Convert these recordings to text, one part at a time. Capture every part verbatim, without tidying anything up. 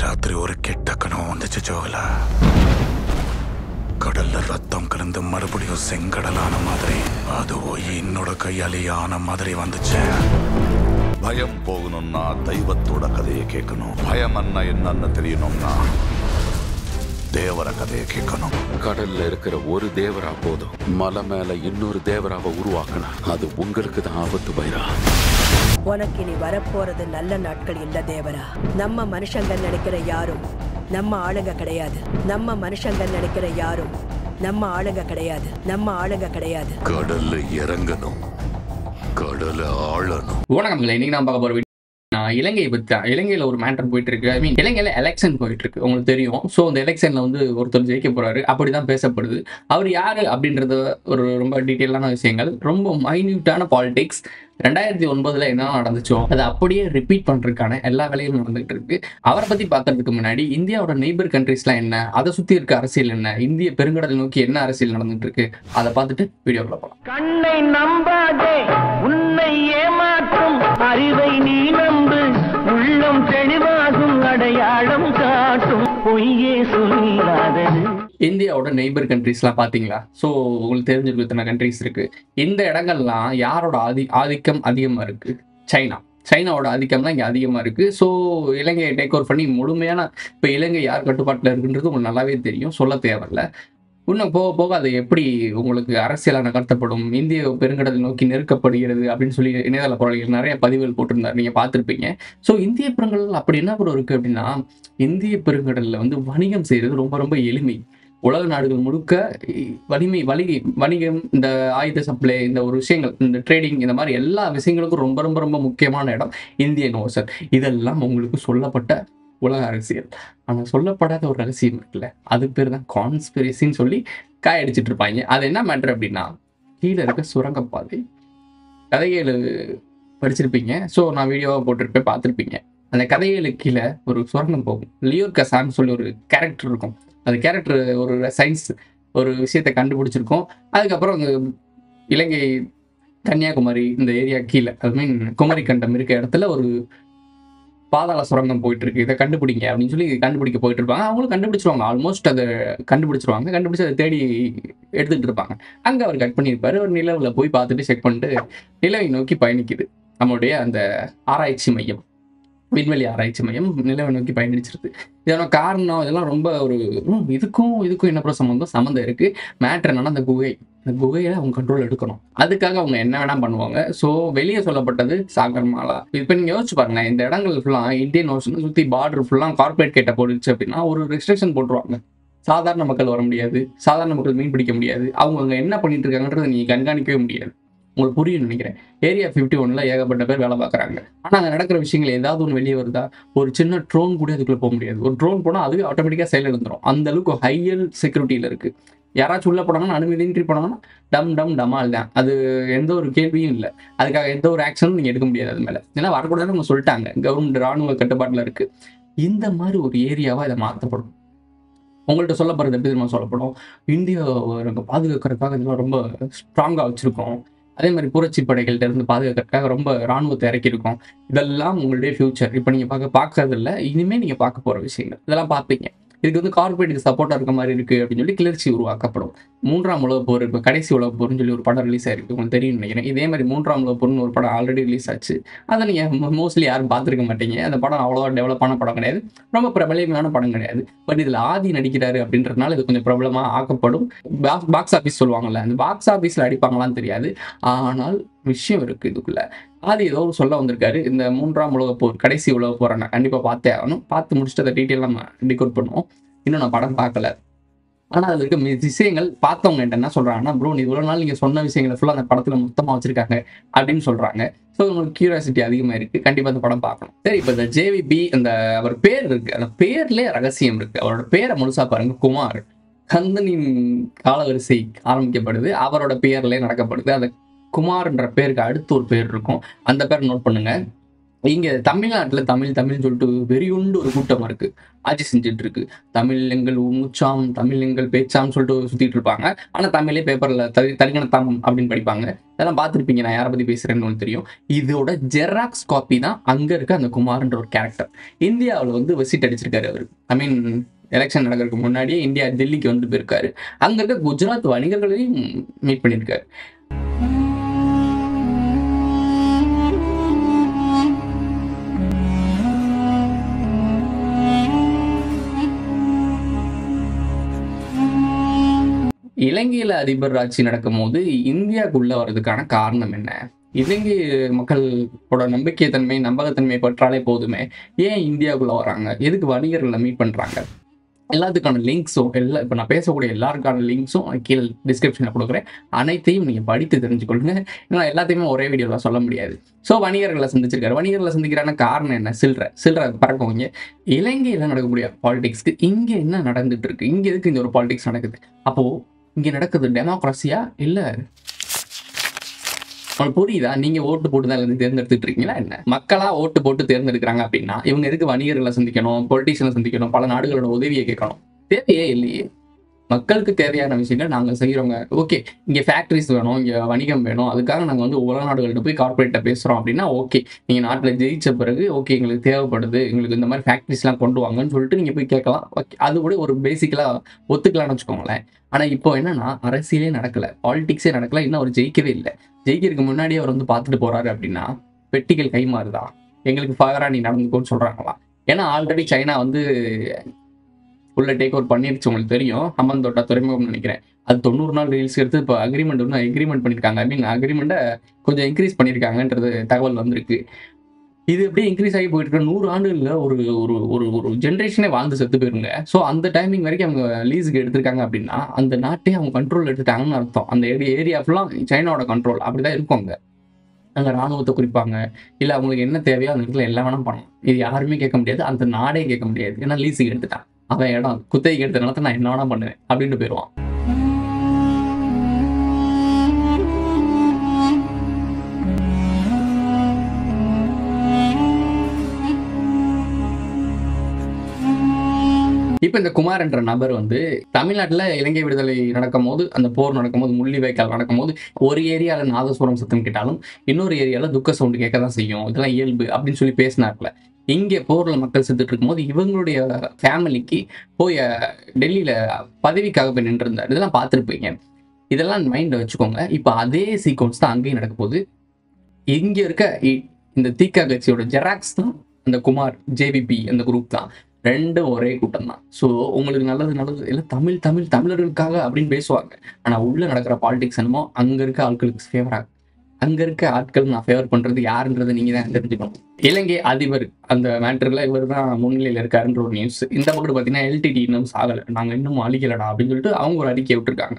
ராத்திரி ஒரு கெட்ட கனவு வந்துச்சு ஜோகல. கடல்ல ரத்தம் கலந்து மறுபடியும் செங்கடலான மாதிரி, அதுவோ என்னோட கையாலேயே ஆன மாதிரி வந்துச்சு. பயம் போகணும்னா தெய்வத்தோட கதையை கேட்கணும். பயம் அண்ணா என்னன்னு தெரியணும்னா தேவர கதையை கேட்கணும். கடல்ல இருக்கிற ஒரு தேவரா போதும், மலை மேல இன்னொரு தேவராவை உருவாக்கணும். அது உங்களுக்கு தான் ஆபத்து பைரா. உனக்கு இனி வரப்போறது நல்ல நாட்கள் இல்ல தேவரா. நம்ம மனுஷங்க நினைக்கிற யாரும் நம்ம ஆளுங்க கிடையாது. நம்ம மனுஷங்க நினைக்கிற யாரும் நம்ம ஆளுங்க கிடையாது. நம்ம ஆளுங்க கிடையாது. கடல்ல இறங்கணும், கடலை ஆளணும். வணக்கம். இன்னைக்கு நான் பார்க்க போற இலங்கையை பற்றி தான். இலங்கையில் ஒரு மேட்டர் போயிட்டு இருக்கு. ஐ மீன் இலங்கையில் எலெக்ஷன் போயிட்டு இருக்கு, உங்களுக்கு தெரியும். ஸோ அந்த எலெக்ஷனில் வந்து ஒருத்தர் ஜெயிக்க போறாரு, அப்படிதான் பேசப்படுது. அவர் யாரு அப்படின்றது ஒரு ரொம்ப டீட்டெயிலான விஷயங்கள், ரொம்ப மைன்யூட்டான பாலிடிக்ஸ். ரெண்டாயிரத்தி ஒன்பதுல என்ன நடந்துச்சோ அதை அப்படியே ரிப்பீட் பண்றதுக்கான எல்லா வேலைகளும் நடந்துகிட்டு இருக்கு. அவரை பத்தி பார்க்கறதுக்கு முன்னாடி இந்தியாவோட நெய்பர் கண்ட்ரிஸ்லாம் என்ன, அதை சுத்தி இருக்க அரசியல் என்ன, இந்திய பெருங்கடல் நோக்கி என்ன அரசியல் நடந்துட்டு இருக்கு, அதை பார்த்துட்டு வீடியோக்குள்ள போகலாம். கண்ணை நம்பாதே, உன்னை ஏமாற்றும் அறிவை நீ நம்பு. உள்ளம் தெளிவாகும், அடையாளம் காட்டும், பொய்யே சொல்லாதது. இந்தியாவோட நெய்பர் கண்ட்ரிஸ்லாம் பார்த்தீங்களா? ஸோ உங்களுக்கு தெரிஞ்சிருக்கு இத்தனை கண்ட்ரிஸ் இருக்கு. இந்த இடங்கள்லாம் யாரோட ஆதி ஆதிக்கம் அதிகமாக இருக்கு? சைனா. சைனாவோட ஆதிக்கம் தான் இங்கே அதிகமாக இருக்கு. ஸோ இலங்கையை டேக் ஓவர் பண்ணி முழுமையான இப்போ இலங்கை யார் கட்டுப்பாட்டில் இருக்குன்றது உங்களுக்கு நல்லாவே தெரியும், சொல்ல தேவையில்ல. இன்னும் போக போக அது எப்படி உங்களுக்கு அரசியலாக நகர்த்தப்படும், இந்திய பெருங்கடல் நோக்கி நெருக்கப்படுகிறது அப்படின்னு சொல்லி இணையதள போராளிகள் நிறைய பதிவுகள் போட்டிருந்தார், நீங்கள் பார்த்துருப்பீங்க. ஸோ இந்திய பெருங்கடல் அப்படி என்ன ஒரு இருக்குது அப்படின்னா, இந்திய பெருங்கடலில் வந்து வணிகம் செய்கிறது ரொம்ப ரொம்ப எளிமை. உலக நாடுகள் முழுக்க வலிமை வணிக வணிகம், இந்த ஆயுத சப்ளை, இந்த ஒரு விஷயங்கள், இந்த ட்ரேடிங், இந்த மாதிரி எல்லா விஷயங்களுக்கும் ரொம்ப ரொம்ப ரொம்ப முக்கியமான இடம் இந்தியன் ஓசன். இதெல்லாம் உங்களுக்கு சொல்லப்பட்ட உலக அரசியல். ஆனால் சொல்லப்படாத ஒரு ரகசியம் இருக்குல்ல, அது பேர் தான் கான்ஸ்பிரசின்னு சொல்லி காயடிச்சிட்டு இருப்பாங்க. அது என்ன மேட்டர் அப்படின்னா, கீழே இருக்க சுரங்கப்பாதை கதைகள் படிச்சிருப்பீங்க. ஸோ நான் வீடியோவாக போட்டிருப்பேன், பார்த்துருப்பீங்க. அந்த கதைகளுக்கு கீழே ஒரு சுரங்கம் போகும். லியோர் கசான்னு சொல்லி ஒரு கேரக்டர் இருக்கும். அந்த கேரக்டர் ஒரு சயின்ஸ் ஒரு விஷயத்தை கண்டுபிடிச்சிருக்கோம். அதுக்கப்புறம் அந்த இலங்கை கன்னியாகுமரி இந்த ஏரியா கீழே, ஐ மீன் குமரி கண்டம் இருக்க இடத்துல ஒரு பாதாள சுரங்கம் போயிட்டு இருக்கு, இதை கண்டுபிடிங்க அப்படின்னு சொல்லி கண்டுபிடிக்க போயிட்டு இருப்பாங்க. அவங்களும் கண்டுபிடிச்சிருவாங்க, ஆல்மோஸ்ட் அதை கண்டுபிடிச்சிருவாங்க. கண்டுபிடிச்சு அதை தேடி எடுத்துட்டு இருப்பாங்க. அங்கே அவர் கட் பண்ணியிருப்பாரு. ஒரு நிலவில் போய் பார்த்துட்டு செக் பண்ணிட்டு நிலவை நோக்கி பயணிக்குது நம்மளுடைய அந்த ஆராய்ச்சி மையம், விண்வெளி ஆராய்ச்சி மையம் நிலவை நோக்கி பயணிச்சிருது. இதோட காரணம் இதெல்லாம் ரொம்ப ஒரு இதுக்கும் இதுக்கும் என்ன ப்ரோ சம்மந்தம் சம்மந்தம் இருக்கு. மேட்ரு என்னன்னா, அந்த குகை, அந்த குகையில அவங்க கண்ட்ரோல் எடுக்கணும். அதுக்காக அவங்க என்ன வேணா பண்ணுவாங்க. ஸோ வெளியே சொல்லப்பட்டது சாகர்மாலா. இப்போ நீங்க யோசிச்சு பாருங்க, இந்த இடங்கள் ஃபுல்லா இந்தியன் ஓஷன் சுற்றி பார்டர் ஃபுல்லா கார்பரேட் கேட்ட போடுச்சு அப்படின்னா ஒரு ரெஸ்ட்ரிக்ஷன் போட்டுருவாங்க. சாதாரண மக்கள் வர முடியாது, சாதாரண மக்கள் மீன் பிடிக்க முடியாது, அவங்க அங்கே என்ன பண்ணிட்டு இருக்காங்கன்றதை நீங்க கண்காணிக்கவே முடியாது. உங்களுக்கு புரியும் நினைக்கிறேன். ஏரியா ஃபிஃப்டி ஒன்ல ஏகப்பட்ட பேர் வேலை பார்க்குறாங்க. ஆனால் அங்கே நடக்கிற விஷயங்கள் ஏதாவது ஒன்று வெளியே வருதா? ஒரு சின்ன ட்ரோன் கூட அதுக்குள்ளே போக முடியாது. ஒரு ட்ரோன் போனால் அதுவே ஆட்டோமேட்டிக்காக செயல் எழுந்துடும். அந்த அளவுக்கு ஹையர் செக்யூரிட்டியில் இருக்கு. யாராச்சும் உள்ள போனாங்கன்னா, அனுமதியின்றி போனாங்கன்னா டம் டம் டமால் தான். அது எந்த ஒரு கேள்வியும் இல்லை. அதுக்காக எந்த ஒரு ஆக்ஷனும் நீங்கள் எடுக்க முடியாது அது மேலே. ஏன்னா வரக்கூடாதுன்னு அவங்க சொல்லிட்டாங்க, கவர்மெண்ட் ராணுவ கட்டுப்பாட்டில் இருக்கு. இந்த மாதிரி ஒரு ஏரியாவாக இதை மாற்றப்படும். உங்கள்கிட்ட சொல்லப்படுறது எப்படி நம்ம சொல்லப்படும், இந்தியாவை நாங்கள் பாதுகாக்கிறதுக்காக இதெல்லாம் ரொம்ப ஸ்ட்ராங்காக வச்சுருக்கோம், அதே மாதிரி புரட்சி படைகள்கிட்ட இருந்து பாதுகாக்கிறதுக்காக ரொம்ப ராணுவத்தை இறக்கியிருக்கோம். இதெல்லாம் உங்களுடைய ஃபியூச்சர். இப்போ நீங்கள் பார்க்க பார்க்கறது இல்லை, இனிமேல் நீங்கள் பார்க்க போகிற விஷயங்கள் இதெல்லாம் பார்ப்பீங்க. இதுக்கு வந்து கார்பரேட்டுக்கு சப்போர்ட்டாக இருக்க மாதிரி இருக்குது அப்படின்னு சொல்லி கிளர்ச்சி உருவாக்கப்படும். மூன்றாம் உலக போர், இப்போ கடைசி உலக போர்னு சொல்லி ஒரு படம் ரிலீஸ் ஆயிருக்கு, உங்களுக்கு தெரியும் நினைக்கிறேன். இதே மாதிரி மூன்றாம் உலக போர்னு ஒரு படம் ஆல்ரெடி ரிலீஸ் ஆச்சு. அதை நீங்கள் மோஸ்ட்லி யாரும் பார்த்துருக்க மாட்டீங்க. அந்த படம் அவ்வளோவா டெவலப்பான படம் கிடையாது, ரொம்ப பிரபலமான படம் கிடையாது. பட் இதில் ஆதி நடிக்கிறாரு அப்படின்றதுனால இது கொஞ்சம் பிரபலமாக ஆக்கப்படும். பாக்ஸ் ஆஃபீஸ் சொல்லுவாங்கல்ல, அந்த பாக்ஸ் ஆஃபீஸில் அடிப்பாங்களான்னு தெரியாது. ஆனால் விஷயம் இருக்குது இதுக்குள்ள. ஆதி ஏதோ ஒரு சொல்ல வந்திருக்காரு, இந்த மூன்றாம் உலக போர், கடைசி உலக போரை நான் கண்டிப்பாக பார்த்தே ஆகணும். பார்த்து முடிச்சுட்டு அதை டீட்டெயில் நம்ம டிகோட் பண்ணுவோம். இன்னும் நான் படம் பார்க்கல, ஆனால் அதில் இருக்க விஷயங்கள் பார்த்தவங்க என்ன சொல்கிறாங்கன்னா, ப்ரோ நீ இவ்வளோ நாள் நீங்கள் சொன்ன விஷயங்களை ஃபுல்லாக அந்த படத்தில் மொத்தமாக வச்சுருக்காங்க அப்படின்னு சொல்கிறாங்க. ஸோ உங்களுக்கு கியூரியாசிட்டி அதிகமாக இருக்குது, கண்டிப்பாக அந்த படம் பார்க்கணும். சரி, இப்போ இந்த ஜேவிபி அந்த அவர் பேர் இருக்குது, அந்த பேர்லேயே ரகசியம் இருக்குது. அவரோட பேரை முழுசாக பாருங்க, குமார். கந்தனின் காலவரிசை ஆரம்பிக்கப்படுது, அவரோட பேர்லேயே நடக்கப்படுது. அந்த குமார்ன்ற பேருக்கு அடுத்து ஒரு பேர் இருக்கும், அந்த பேர் நோட் பண்ணுங்க. இங்க தமிழ்நாட்டுல தமிழ் தமிழ்னு சொல்லிட்டு வெறியுண்டு ஒரு கூட்டம் இருக்கு, ஆட்சி செஞ்சுட்டு இருக்கு. தமிழ் எங்கள் மூச்சாம், தமிழ் எங்கள் பேச்சாம் சொல்லிட்டு சுத்திட்டு இருப்பாங்க. ஆனா தமிழே பேப்பர்ல தரி தரிகணத்தாம் அப்படின்னு படிப்பாங்க. அதெல்லாம் பார்த்துருப்பீங்க, நான் யாரை பத்தி பேசுறேன்னு உங்களுக்கு தெரியும். இதோட ஜெராக்ஸ் காப்பி தான் அங்க இருக்க அந்த குமார்ன்ற ஒரு கேரக்டர். இந்தியாவில் வந்து விசிட் அடிச்சிருக்காரு அவர். ஐ மீன் எலெக்ஷன் நடக்கிறதுக்கு முன்னாடியே இந்தியா டெல்லிக்கு வந்து போயிருக்காரு. அங்க இருக்க குஜராத் வணிகர்களையும் மீட் பண்ணியிருக்காரு. இலங்கையில அதிபர் ஆட்சி நடக்கும் போது இந்தியாவுக்குள்ள வர்றதுக்கான காரணம் என்ன? இலங்கை மக்களோட நம்பிக்கை தன்மை நம்பகத்தன்மை பற்றாலே போதுமே, ஏன் இந்தியாவுக்குள்ள வராங்க? எதுக்கு வணிகர்களை மீட் பண்றாங்க? எல்லாத்துக்கான லிங்க்ஸும் எல்லா இப்போ நான் பேசக்கூடிய எல்லாருக்கான லிங்க்ஸும் கீழே டிஸ்கிரிப்ஷனில் கொடுக்குறேன். அனைத்தையும் நீங்கள் படித்து தெரிஞ்சுக்கொள்ளுங்க. ஏன்னா எல்லாத்தையுமே ஒரே வீடியோவில் சொல்ல முடியாது. ஸோ வணிகர்களை சந்திச்சிருக்காரு. வணிகர்களை சந்திக்கிறான காரணம் என்ன? சில்லற சில்லற பறக்கவங்க. இலங்கையில் நடக்கக்கூடிய பாலிடிக்ஸ்க்கு இங்கே என்ன நடந்துட்டு இருக்கு? இங்கே எதுக்கு இந்த ஒரு பாலிடிக்ஸ் நடக்குது? அப்போ இங்கே நடக்குது டெமோக்ரஸியா இல்லை உங்களுக்கு புரியுதா? நீங்க ஓட்டு போட்டு தான் இருந்து தேர்ந்தெடுத்துட்டு இருக்கீங்களா என்ன? மக்களா ஓட்டு போட்டு தேர்ந்தெடுக்கிறாங்க அப்படின்னா இவங்க எதுக்கு வணிகர்களை சந்திக்கணும், பொலிட்டீஷியனை சந்திக்கணும், பல நாடுகளோட உதவியை கேட்கணும்? தேவையே இல்லையே. மக்களுக்கு தேவையான விஷயங்கள் நாங்கள் செய்கிறோங்க. ஓகே, இங்கே ஃபேக்ட்ரிஸ் வேணும், இங்கே வணிகம் வேணும், அதுக்காக நாங்கள் வந்து உலக நாடுகள்கிட்ட போய் கார்பரேட்டை பேசுகிறோம் அப்படின்னா ஓகே, நீங்கள் நாட்டில் ஜெயிச்ச பிறகு ஓகே எங்களுக்கு தேவைப்படுது, எங்களுக்கு இந்த மாதிரி ஃபேக்ட்ரிஸ்லாம் கொண்டு வாங்கன்னு சொல்லிட்டு நீங்கள் போய் கேட்கலாம். ஓகே, அது கூட ஒரு பேசிக்கலாக ஒத்துக்கலாம்னு வச்சுக்கோங்களேன். ஆனால் இப்போ என்னன்னா அரசியலே நடக்கலை, பாலிடிக்ஸே நடக்கலை, இன்னும் அவர் ஜெயிக்கவே இல்லை. ஜெயிக்கிறதுக்கு முன்னாடியே அவர் வந்து பார்த்துட்டு போறாரு அப்படின்னா பெட்டிகள் கை மாறுதா? எங்களுக்கு ஃபயரா நீ நடந்துக்கோன்னு சொல்றாங்களா? ஏன்னா ஆல்ரெடி சைனா வந்து உள்ள டேக் ஓவர் பண்ணிருச்சு. உங்களுக்கு தெரியும், ஹம்பந்தோட்டா துறைமுகம் நினைக்கிறேன், அது தொண்ணூறு நாள் ரீல்ஸ் எடுத்து இப்போ அக்ரிமெண்ட் ஒன்று அக்ரிமெண்ட் பண்ணியிருக்காங்க. ஐ மீன் அக்ரிமெண்ட்டை கொஞ்சம் இன்க்ரீஸ் பண்ணியிருக்காங்கன்றது தகவல் வந்திருக்கு. இது எப்படியே இன்க்ரீஸ் ஆகி போயிட்டு இருக்க நூறு ஆண்டுகளில் ஒரு ஒரு ஒரு ஒரு ஜென்ரேஷனே வாழ்ந்து செத்து போயிருங்க. ஸோ அந்த டைமிங் வரைக்கும் அவங்க லீஸுக்கு எடுத்திருக்காங்க அப்படின்னா அந்த நாட்டே அவங்க கண்ட்ரோல் எடுத்துட்டாங்கன்னு அர்த்தம். அந்த ஏரியா ஃபுல்லாக சைனாவோட கண்ட்ரோல் அப்படிதான் இருக்கும். அங்கே அங்கே ராணுவத்தை குறிப்பாங்க, இல்லை அவங்களுக்கு என்ன தேவையோ அந்த இடத்துல எல்லாம் வேணாம் பண்ணணும். இது யாருமே கேட்க முடியாது, அந்த நாடே கேட்க முடியாது. ஏன்னா லீஸுக்கு எடுத்துட்டான், அவன் இடம் குத்தகைக்கு எடுத்த நிலத்தை நான் என்ன வேணா பண்ணுவேன் அப்படின்ட்டு போயிடுவான். இப்போ இந்த குமார் என்ற நபர் வந்து தமிழ்நாட்டில் இலங்கை விடுதலை நடக்கும் போது, அந்த போர் நடக்கும் போது, முள்ளிவாய்க்கால் நடக்கும் போது ஒரு ஏரியாவில் நாதஸ்வரம் சத்தம் கேட்டாலும் இன்னொரு ஏரியாவில் துக்க சவுண்டு கேட்க தான் செய்யும், இதெல்லாம் இயல்பு அப்படின்னு சொல்லி பேசினார்ல. இங்கே போரில் மக்கள் செத்துட்டு இருக்கும்போது இவங்களுடைய ஃபேமிலிக்கு போய் டெல்லியில் பதவிக்காக போய் நின்று இருந்தார். இதெல்லாம் பார்த்துருப்பீங்க. இதெல்லாம் மைண்டில் வச்சுக்கோங்க. இப்போ அதே சீக்வன்ஸ் தான் அங்கேயும் நடக்க போகுது. இங்கே இருக்க இந்த தீகா கட்சியோட ஜெராக்ஸ் தான் அந்த குமார், ஜேவிபி அந்த குரூப் தான், ரெண்டும் ஒரே கூட்டம் தான். ஸோ உங்களுக்கு நல்லது நல்லது இல்லை தமிழ் தமிழ் தமிழர்களுக்காக அப்படின்னு பேசுவாங்க. ஆனால் உள்ளே நடக்கிற பாலிடிக்ஸ் என்னமோ அங்கே இருக்க ஆட்களுக்கு ஃபேவராக, அங்கே இருக்க ஆட்கள் நான் ஃபேவர் பண்ணுறது யாருன்றதை நீங்கள் தான் தெரிஞ்சுக்கணும். இலங்கை அதிபர் அந்த மேட்டரில் இவர் தான் முன்னிலையில் இருக்காருன்ற ஒரு நியூஸ். இந்த பக்கம் பார்த்தீங்கன்னா எல்டிடி இன்னும் சாகலை, நாங்கள் இன்னும் அழிக்கலடா அப்படின்னு சொல்லிட்டு அவங்க ஒரு அறிக்கை விட்டுருக்காங்க.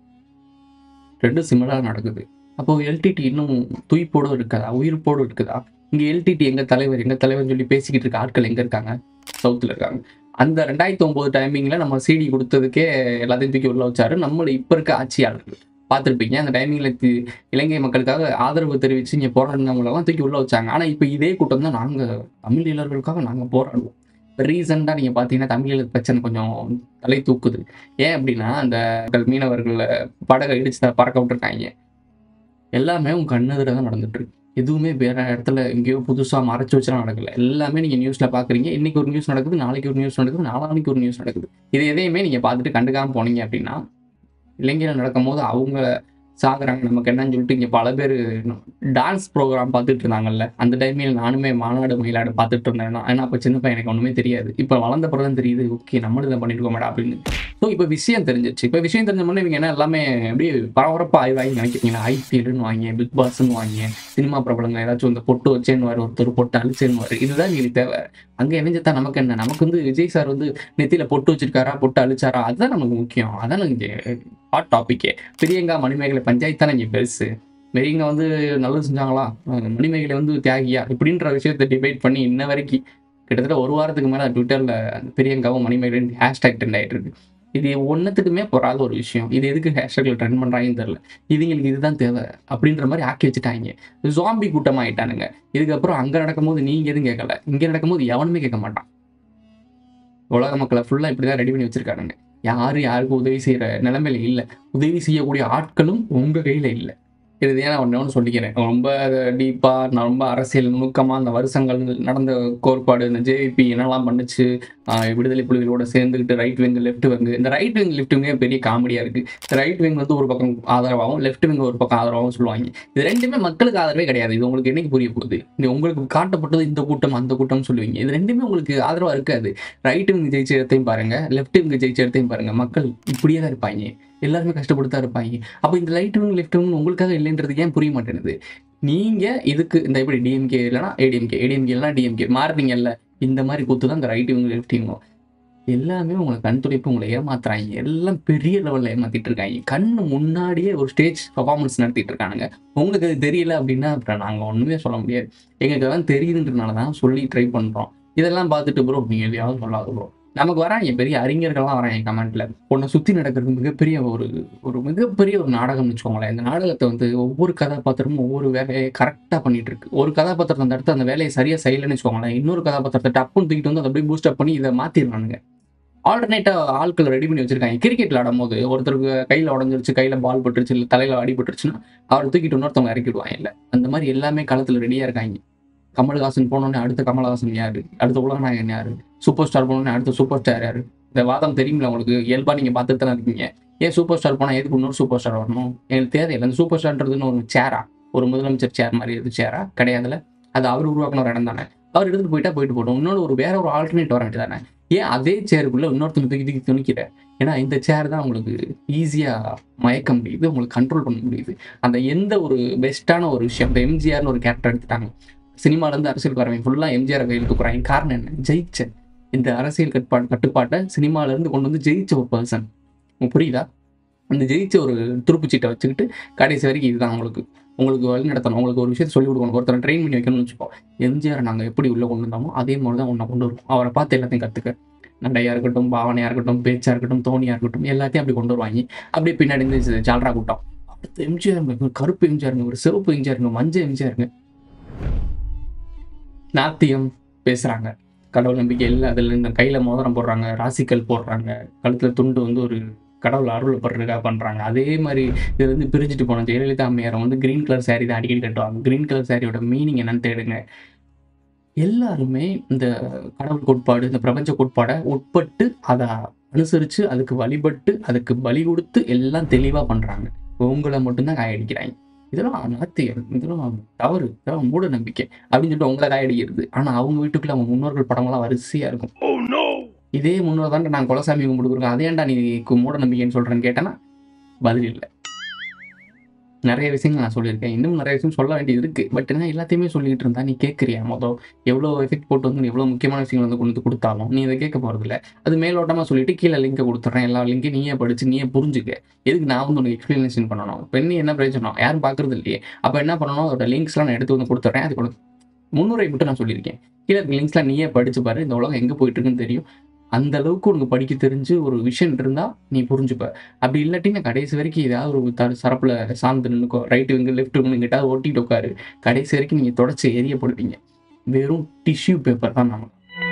ரெண்டும் சிமிலராக நடக்குது. அப்போது எல்டிடி இன்னும் துய்ப்போடு இருக்குதா, உயிர்ப்போடு இருக்குதா? இங்கே எல்டிடி எங்கள் தலைவர் எங்கள் தலைவர்னு சொல்லி பேசிக்கிட்டு இருக்க ஆட்கள் எங்கே இருக்காங்க? சவுத்தில் இருக்காங்க. அந்த ரெண்டாயிரத்தி ஒன்பது டைமிங்கில் நம்ம சிடி கொடுத்ததுக்கே எல்லாத்தையும் தூக்கி உள்ள வச்சாரு நம்மளை இப்போ இருக்க ஆட்சியாளர்கள். பார்த்துருப்பீங்க, அந்த டைமிங்கில் இலங்கை மக்களுக்காக ஆதரவு தெரிவித்து இங்கே போராடினவங்களெல்லாம் தூக்கி உள்ள வச்சாங்க. ஆனால் இப்போ இதே கூட்டம் தான் நாங்கள் தமிழ் இளைஞர்களுக்காக நாங்கள் போராடுவோம். ரீசெண்டாக நீங்கள் பார்த்தீங்கன்னா தமிழ் பிரச்சனை கொஞ்சம் தலை தூக்குது. ஏன் அப்படின்னா அந்த மீனவர்கள் படகை இடிச்சு பறக்க விட்டுருக்காங்க. எல்லாமே உங்கள் கண்ணெதிர தான் நடந்துட்டு இருக்கு. எதுவுமே வேற இடத்துல எங்கேயோ புதுசாக மறைச்சு வச்சுலாம் நடக்கல. எல்லாமே நீங்கள் நியூஸில் பார்க்குறீங்க. இன்னைக்கு ஒரு நியூஸ் நடக்குது, நாளைக்கு ஒரு நியூஸ் நடக்குது, நாளானைக்கு ஒரு நியூஸ் நடக்குது. இது எதையுமே நீங்கள் பார்த்துட்டு கண்டுக்காமல் போனீங்க அப்படின்னா இலங்கையில் நடக்கும் போது அவங்க சாகுறாங்க நமக்கு என்னன்னு சொல்லிட்டு இங்கே பல பேர் டான்ஸ் ப்ரோக்ராம் பார்த்துட்டு இருந்தாங்கல்ல. அந்த டைமில் நானுமே மாநாடு மயிலாடு பார்த்துட்டு இருந்தேன். ஏன்னா அப்போ சின்ன பையன் எனக்கு ஒன்றுமே தெரியாது. இப்போ வளர்ந்த பிறகு தான் தெரியுது, ஓகே நம்மளும் இதை பண்ணிட்டு மேடம் அப்படின்னு. ஸோ இப்போ விஷயம் தெரிஞ்சிச்சு. இப்போ விஷயம் தெரிஞ்ச முன்னே இவங்க என்ன எல்லாமே அப்படியே பரபரப்பாக ஆய்வாகி நினைக்கிறீங்களா? ஐபிஎல்னு வாங்க, பிக் பாஸ்ன்னு வாங்க, சினிமா பிரபலங்கள் ஏதாச்சும் இந்த பொட்டு வச்சேன்னு வாரு, ஒருத்தர் பொட்டு அழிச்சேன்னு வாரு. இதுதான் எங்களுக்கு தேவை. அங்கே இணைஞ்சதா நமக்கு என்ன? நமக்கு வந்து விஜய் சார் வந்து நெத்தியில் பொட்டு வச்சிருக்காரா, பொட்டு அழிச்சாரா, அதுதான் நமக்கு முக்கியம். அதான் இங்கே ஹாட் டாப்பிக்கே. பிரியங்கா மணிமேகலை பஞ்சாயத்து தானே இங்கே பெருசு. மெரிங்க வந்து நல்லது செஞ்சாங்களா, மணிமேகலை வந்து தியாகியா, இப்படின்ற விஷயத்தை டிபேட் பண்ணி இன்ன வரைக்கும் கிட்டத்தட்ட ஒரு வாரத்துக்கு மேலே ட்விட்டரில் பிரியங்காவும் மணிமேகலையும் ஹேஷ்டேக் ட்ரெண்ட் ஆகிட்டு இருக்கு. இது ஒன்றுத்துக்குமே பொறாத ஒரு விஷயம். இது எதுக்கு ஹேஷ்டேக்கில் ட்ரெண்ட் பண்ணுறாங்கன்னு தெரில. இதுங்களுக்கு இதுதான் தேவை அப்படின்ற மாதிரி ஆக்கி வச்சுட்டாங்க. ஜாம்பி கூட்டமாக ஆயிட்டானுங்க. இதுக்கப்புறம் அங்கே நடக்கும்போது நீங்கள் எதுவும் கேட்கல, இங்கே நடக்கும்போது எவனுமே கேட்க மாட்டான். உலக மக்களை ஃபுல்லாக இப்படி தான் ரெடி பண்ணி வச்சுருக்கானுங்க. யாரும் யாருக்கும் உதவி செய்கிற நிலைமையில இல்லை. உதவி செய்யக்கூடிய ஆட்களும் உங்கள் கையில் இல்லை. இது ஏன் நான் ஒன்று ஒன்று சொல்லிக்கிறேன். ரொம்ப டீப்பாக நான் ரொம்ப அரசியல் நுணுக்கமாக அந்த வருஷங்கள் நடந்த கோட்பாடு, இந்த ஜேவிபி என்னெல்லாம் பண்ணுச்சு, விடுதலை புலிகளோட சேர்ந்துக்கிட்டு ரைட் விங் லெஃப்ட் விங், இந்த ரைட் விங் லெஃப்ட் விங்கே பெரிய காமெடியாக இருக்குது. இந்த ரைட் விங் வந்து ஒரு பக்கம் ஆதரவாகவும் லெஃப்ட் விங் ஒரு பக்கம் ஆதரவாகவும் சொல்லுவாங்க. இது ரெண்டுமே மக்களுக்கு ஆதரவே கிடையாது. இது உங்களுக்கு என்னைக்கு புரிய போகுது? இது உங்களுக்கு காட்டப்பட்டது இந்த கூட்டம் அந்த கூட்டம்னு சொல்லுவீங்க. இது ரெண்டுமே உங்களுக்கு ஆதரவாக இருக்காது. ரைட் விங் ஜெயிச்ச இடத்தையும் பாருங்கள், லெஃப்ட் விங் ஜெயிச்ச இடத்தையும் பாருங்கள். மக்கள் இப்படியே தான் இருப்பாங்க. எல்லாருமே கஷ்டப்பட்டு தான் இருப்பாங்க. அப்போ இந்த ரைட் விங் லெஃப்ட் விங் உங்களுக்காக இல்லைன்றது ஏன் புரிய மாட்டேங்குது? நீங்கள் இதுக்கு இந்த எப்படி டிஎம்கே இல்லைனா ஏடிஎம்கே, ஏடிஎம்கே இல்லைனா டிஎம்கே மாறுறீங்கல்ல, இந்த மாதிரி கூத்து தான் இந்த ரைட் விங் லெஃப்ட் விங்கும். எல்லாமே உங்களை கண் துடைப்பு உங்களை ஏமாத்துறாங்க. எல்லாம் பெரிய லெவலில் ஏமாற்றிட்டு இருக்காங்க. கண்ணு முன்னாடியே ஒரு ஸ்டேஜ் பர்ஃபார்மன்ஸ் நடத்திட்டு இருக்கானுங்க. உங்களுக்கு அது தெரியல அப்படின்னா அப்புறம் நாங்கள் ஒன்றுமே சொல்ல முடியாது. எங்களுக்கு அதெல்லாம் தெரியுதுன்றனால தான் சொல்லி ட்ரை பண்ணுறோம். இதெல்லாம் பார்த்துட்டு ப்ரோ நீங்கள் எதையாவது சொல்லாது ப்ரோ. நமக்கு வராங்க பெரிய அறிஞர்கள்லாம் வராங்க கமெண்ட்ல. உன்னை சுற்றி நடக்கிறது மிகப்பெரிய ஒரு ஒரு மிகப்பெரிய ஒரு நாடகம்னு வச்சுக்கோங்களேன். இந்த நாடகத்தை வந்து ஒவ்வொரு கதாபாத்திரமும் ஒவ்வொரு வேலையை கரெக்டாக பண்ணிட்டு இருக்கு. ஒரு கதாபாத்திரத்தை அந்த இடத்துல அந்த வேலையை சரியாக செய்யலைன்னு வச்சுக்கோங்களேன், இன்னொரு கதாபாத்திரத்தை டப்புன்னு தூக்கிட்டு வந்து அதை அப்படியே பூஸ்டப் பண்ணி இதை மாற்றிடுறானுங்க. ஆல்டர்னேட்டாக ஆட்கள் ரெடி பண்ணி வச்சிருக்காங்க. கிரிக்கெட்டில் ஆடும்போது ஒருத்தருக்கு கையில் உடஞ்சிருச்சு, கையில் பால் பட்டுருச்சு, இல்லை தலையில் அடிபட்டுருச்சுன்னா அவரை தூக்கிட்டு இன்னொருத்தவங்க இறக்கிடுவாங்க. இல்லை அந்த மாதிரி எல்லாமே களத்தில் ரெடியாக இருக்காங்க. கமல்ஹாசன் போனோடனே அடுத்த கமல்ஹாசன் யாரு, அடுத்த உலகநாயகன் யாரு, சூப்பர் ஸ்டார் போனோடனே அடுத்த சூப்பர் ஸ்டார் யாரு? இந்த வாதம் தெரியுமில்ல உங்களுக்கு? இயல்பா நீங்க பார்த்துட்டு தானே இருக்கீங்க. ஏன் சூப்பர் ஸ்டார் போனால் எதுக்கு இன்னொரு சூப்பர் ஸ்டார் வரணும்? எனக்கு தேவையில்லை. அந்த சூப்பர் ஸ்டார்ன்றதுன்னு ஒரு சேரா, ஒரு முதலமைச்சர் சேர் மாதிரி எது சேரா கிடையாதுல. அது அவர் உருவாக்கின ஒரு இடம் தானே. அவர் எடுத்துட்டு போயிட்டா போயிட்டு போட்டோம். இன்னொரு ஒரு வேற ஒரு ஆல்டர்னேட் வர வேண்டியது தானே. ஏன் அதே சேருக்குள்ள இன்னொருத்தங்க தூக்கி தூக்கி துணிக்கிற? ஏன்னா இந்த சேர் தான் உங்களுக்கு ஈஸியாக மயக்க முடியுது, உங்களுக்கு கண்ட்ரோல் பண்ண முடியுது. அந்த எந்த ஒரு பெஸ்ட்டான ஒரு விஷயம், இந்த எம்ஜிஆர்னு ஒரு கேரக்டர் எடுத்துட்டாங்க. சினிமாலேருந்து அரசியலுக்கு வரவங்க ஃபுல்லாக எம்ஜிஆர் கையில் தூக்குறாங்க. காரணம் என்ன? ஜெயிச்ச இந்த அரசியல் கட்டுப்பாடு கட்டுப்பாட்டை சினிமாலேருந்து கொண்டு வந்து ஜெயிச்ச ஒரு பர்சன். உங்களுக்கு புரியுதா? அந்த ஜெயிச்ச ஒரு துருப்புச்சீட்டை வச்சுக்கிட்டு கடைசி வரைக்கும் இதுதான் உங்களுக்கு உங்களுக்கு வழி நடத்தணும். உங்களுக்கு ஒரு விஷயத்தை சொல்லிக் கொடுக்கணும், ஒருத்தரை ட்ரெயின் பண்ணி வைக்கணும்னு வச்சுப்போம். எம்ஜிஆர் நாங்கள் எப்படி உள்ளே கொண்டு வந்தோமோ அதே மாதிரி தான் ஒன்றை கொண்டு வருவோம். அவரை பார்த்து எல்லாத்தையும் கற்றுக்க, நடையாக இருக்கட்டும், பாவனையாக இருக்கட்டும், பேச்சாக இருக்கட்டும், தோணியாக இருக்கட்டும், எல்லாத்தையும் அப்படி கொண்டு வருவாங்க. அப்படியே பின்னாடி இருந்து ஜால்ரா கூட்டம், அடுத்த எம்ஜிஆருங்க, கருப்பு எம்ஜிஆருங்க, ஒரு சிவப்பு எம்ஜிஆருங்க, மஞ்சள் எம்ஜிஆருங்க, நாத்தியம் பேசுகிறாங்க, கடவுள் நம்பிக்கை இல்லை, அதில் இந்த கையில் மோதிரம் போடுறாங்க, ராசிக்கல் போடுறாங்க, கழுத்தில் துண்டு வந்து ஒரு கடவுள் அருள் படுறதுக்காக பண்ணுறாங்க. அதே மாதிரி இது வந்து பிரிஞ்சுட்டு போன ஜெயலலிதா அம்மையாரை வந்து கிரீன் கலர் சாரீ தான் அடிக்கடி கட்டுவாங்க. கிரீன் கலர் சாரியோட மீனிங் என்னன்னு தேடுங்க. எல்லாருமே இந்த கடவுள் கோட்பாடு, இந்த பிரபஞ்ச கோட்பாடை உட்பட்டு அதை அனுசரித்து அதுக்கு வழிபட்டு அதுக்கு பலி கொடுத்து எல்லாம் தெளிவாக பண்ணுறாங்க. உங்களை மட்டும்தான் காயடிக்கிறாங்க. இதெல்லாம் நாத்தியம், இதெல்லாம் தவறு, இதெல்லாம் மூட நம்பிக்கை அப்படின்னு சொல்லிட்டு உங்களை காயடிக்கிறது. ஆனால் அவங்க வீட்டுக்குள்ள அவங்க முன்னோர்கள் படங்கள்லாம் வரிசையாக இருக்கும். இதே முன்னோர் தான்டா நான் குலசாமி கும்பிடுக்குறேன், அதேண்டா நீ மூட நம்பிக்கைன்னு சொல்கிறேன்னு கேட்டேன்னா பதில் இல்லை. நிறைய விஷயங்கள் நான் சொல்லியிருக்கேன், இன்னும் நிறைய விஷயம் சொல்ல வேண்டியது இருக்குது. பட் என்ன எல்லாத்தையுமே சொல்லிக்கிட்டு இருந்தா நீ கேட்குறியா? மொதல் எவ்வளோ எஃபெக்ட் போட்டு வந்து எவ்வளோ முக்கியமான விஷயங்கள் வந்து கொண்டு வந்து கொடுத்தாலும் நீ இதை கேட்க போகிறதில்ல. அது மேலோட்டமாக சொல்லிட்டு கீழே லிங்கை கொடுத்துட்றேன், எல்லா லிங்கையும் நீயே படித்து நீயே புரிஞ்சுக்க. எதுக்கு நான் வந்து உனக்கு எக்ஸ்பிளனேஷன் பண்ணணும்? இப்போ என்ன என்ன பிரயோஜனம்? யாரும் பார்க்குறது இல்லையே. அப்போ என்ன பண்ணணும்? அதோட லிங்க்ஸ்லாம் நான் எடுத்து வந்து கொடுத்துட்றேன். அது கொடு முன்னுரை மட்டும் நான் சொல்லியிருக்கேன். கீழே இருக்க லிங்க்ஸ்லாம் நீயே படித்து பாரு, இந்த உலகம் எங்கே போயிட்டு இருக்குன்னு தெரியும். அந்த அளவுக்கு உனக்கு படிக்க தெரிஞ்சு ஒரு விஷயம் இருந்தால் நீ புரிஞ்சுப்ப. அப்படி இல்லாட்டினா கடைசி வரைக்கும் ஏதாவது ஒரு த சரப்பில் சார்ந்து நின்றுக்கோ, ரைட்டு விங்கு லெஃப்ட் விங்கு கிட்டாவது ஓட்டிட்டு உட்காரு. கடைசி வரைக்கும் நீங்கள் தொடச்சி எரியப்படுவீங்க. வெறும் டிஷ்யூ பேப்பர் தான். நம்ம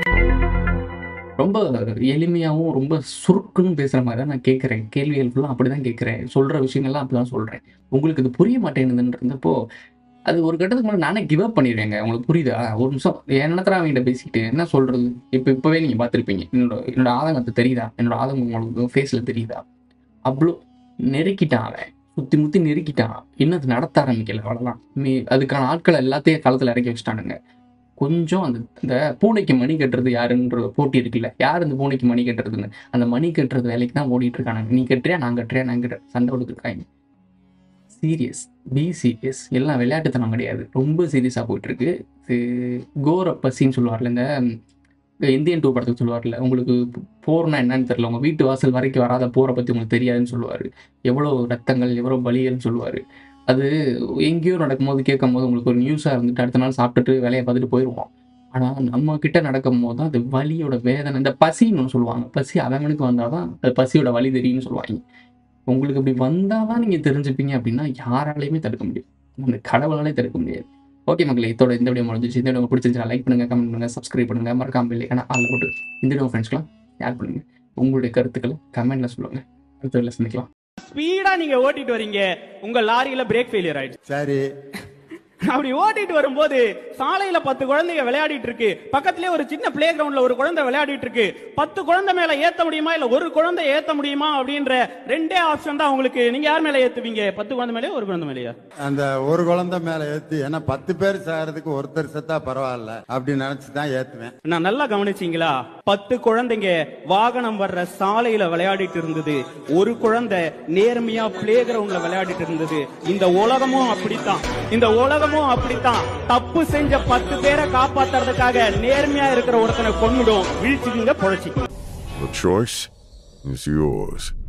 ரொம்ப எளிமையாகவும் ரொம்ப சுருக்குன்னு பேசுகிற மாதிரி தான் நான் கேட்குறேன். கேள்விகள் ஃபுல்லாக அப்படி தான் கேட்குறேன், சொல்கிற விஷயங்கள்லாம் அப்படி தான் சொல்கிறேன். உங்களுக்கு இது புரிய மாட்டேங்குதுன்றப்போ அது ஒரு கட்டத்துக்கு மேலே நானே கிவ் அப் பண்ணிடுவேங்க. உங்களுக்கு புரியுதா? ஒரு நிமிஷம் என்னத்தர அவங்ககிட்ட பேசிக்கிட்டு என்ன சொல்கிறது? இப்போ இப்போவே நீங்கள் பார்த்துருப்பீங்க. என்னோட என்னோட ஆதங்கத்தை தெரியுதா? என்னோட ஆதங்கம் உங்களுக்கு ஃபேஸில் தெரியுதா? அவ்வளோ நெருக்கிட்டான் அவன், சுற்றி முற்றி நெருக்கிட்டான். இன்னும் அது நடத்த ஆரம்பிக்கல, அவ்வளோதான். மீ அதுக்கான ஆட்களை எல்லாத்தையும் களத்தில் இறக்கி வச்சுட்டானுங்க. கொஞ்சம் அந்த இந்த பூனைக்கு மணி கட்டுறது யாருன்ற போட்டி இருக்குல்ல, யார் இந்த பூனைக்கு மணி கட்டுறதுன்னு, அந்த மணி கட்டுறது வேலைக்கு தான் ஓடிட்டு இருக்கானுங்க. நீ கட்டுறியா, நான் கட்டுறியா, நான் கட்டுறேன், சண்டை கொடுத்துருக்காங்க. Serious, be serious. எல்லாம் விளையாட்டுத்தனம் கிடையாது, ரொம்ப சீரியஸாக போயிட்டுருக்கு. கோர பசின்னு சொல்லுவார்ல, இந்த இந்தியன் டூ படத்துக்கு சொல்லுவார்ல, உங்களுக்கு போர்னா என்னன்னு தெரியல, உங்கள் வீட்டு வாசல் வரைக்கும் வராத போரை பற்றி உங்களுக்கு தெரியாதுன்னு சொல்லுவார். எவ்வளோ ரத்தங்கள், எவ்வளோ பலிகள்னு சொல்லுவார். அது எங்கேயோ நடக்கும்போது கேட்கும் போது உங்களுக்கு ஒரு நியூஸாக இருந்துட்டு அடுத்த நாள் சாப்பிட்டுட்டு வேலையை பார்த்துட்டு போயிடுவோம். ஆனால் நம்ம கிட்ட நடக்கும் போது தான் அது வலியோட வேதனை, இந்த பசின்னு ஒன்று சொல்லுவாங்க, பசி அவனுக்கு வந்தால் தான் அது பசியோட வலி தெரியும்னு சொல்லுவாங்க. உங்களுக்கு இப்படி வந்தால் தான் நீங்கள் தெரிஞ்சுப்பீங்க அப்படின்னா யாராலையுமே தடுக்க முடியும், அந்த கடவுளாலே தடுக்க முடியாது. ஓகே மக்களே, இதோட இந்த வீடியோ முடிஞ்சிச்சு. இந்த வீடியோ பிடிச்சிருந்தா லைக் பண்ணுங்கள், கமெண்ட் பண்ணுங்கள், சப்ஸ்கிரைப் பண்ணுங்கள், மறக்காம இல்லை ஆனால் அதில் போட்டு இந்த வீடியோ ஃப்ரெண்ட்ஸ்க்குலாம் ஷேர் பண்ணுங்கள். உங்களுடைய கருத்துக்களை கமெண்ட்டில் சொல்லுங்கள். அடுத்த வீடியோவில் சந்திக்கலாம். ஸ்பீடா நீங்க ஓட்டிட்டு வரீங்க, உங்க லாரியில பிரேக் ஃபெயிலியர் ஆயிடுச்சு. சரி, அப்படி ஓட்டிட்டு வரும்போது சாலையில பத்து குழந்தைங்க விளையாடிட்டு இருக்கு, பக்கத்துலயே ஒரு சின்ன பிளே கிரவுண்ட்ல ஒரு குழந்தை விளையாடிட்டு இருக்கு. பத்து குழந்தை மேல ஏத்த முடியுமா இல்ல ஒரு குழந்தை ஏத்த முடியுமா அப்படின்ற ரெண்டே ஆப்ஷன் தான் உங்களுக்கு. நீங்க யார் மேல ஏத்துவீங்க? பத்து குழந்தை மேலயா ஒரு குழந்தை மேலயா? அந்த ஒரு குழந்தை மேல ஏத்தி, ஏன்னா பத்து பேர் சாகிறதுக்கு ஒருத்தர் செத்தா பரவாயில்ல அப்படின்னு நினைச்சுதான் ஏத்துவேன். நான் நல்லா கவனிச்சீங்களா? பத்து குழந்தைங்க வாகனம் வர்ற சாலையில விளையாடிட்டு இருந்தது, ஒரு குழந்தை நேர்மையா பிளே கிரவுண்ட்ல விளையாடிட்டு இருந்தது. இந்த உலகமும் அப்படித்தான், இந்த உலகமும் அப்படித்தான். தப்பு செஞ்ச பத்து பேரை காப்பாத்துறதுக்காக நேர்மையா இருக்கிற ஒருத்தனை கொன்னுடும். வீழ்ச்சிக்குங்க, பொழைச்சிக்குங்க. The choice is yours.